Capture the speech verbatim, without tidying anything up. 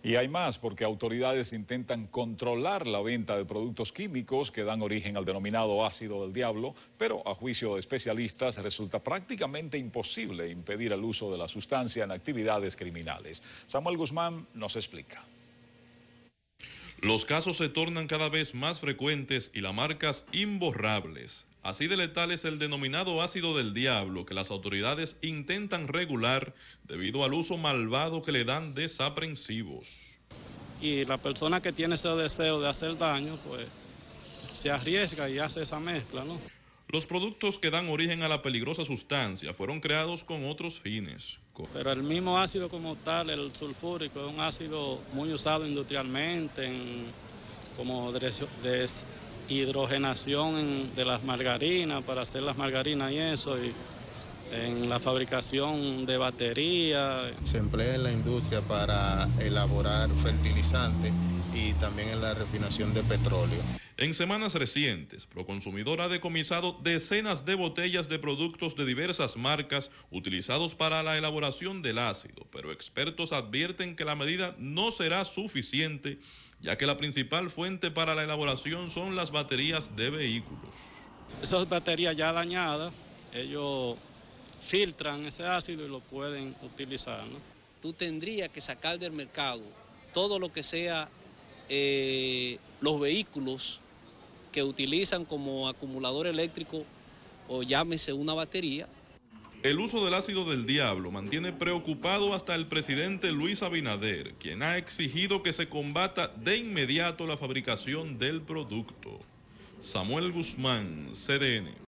Y hay más, porque autoridades intentan controlar la venta de productos químicos que dan origen al denominado ácido del diablo, pero a juicio de especialistas resulta prácticamente imposible impedir el uso de la sustancia en actividades criminales. Samuel Guzmán nos explica. Los casos se tornan cada vez más frecuentes y las marcas imborrables. Así de letal es el denominado ácido del diablo que las autoridades intentan regular debido al uso malvado que le dan desaprensivos. Y la persona que tiene ese deseo de hacer daño, pues se arriesga y hace esa mezcla, ¿no? Los productos que dan origen a la peligrosa sustancia fueron creados con otros fines. Pero el mismo ácido como tal, el sulfúrico, es un ácido muy usado industrialmente en, como deshidrogenación de las margarinas, para hacer las margarinas y eso, y en la fabricación de baterías. Se emplea en la industria para elaborar fertilizantes y también en la refinación de petróleo. En semanas recientes, Proconsumidor ha decomisado decenas de botellas de productos de diversas marcas utilizados para la elaboración del ácido, pero expertos advierten que la medida no será suficiente, ya que la principal fuente para la elaboración son las baterías de vehículos. Esas baterías ya dañadas, ellos filtran ese ácido y lo pueden utilizar, ¿no? Tú tendrías que sacar del mercado todo lo que sea eh, los vehículos que utilizan como acumulador eléctrico o llámese una batería. El uso del ácido del diablo mantiene preocupado hasta el presidente Luis Abinader, quien ha exigido que se combata de inmediato la fabricación del producto. Samuel Guzmán, C D N.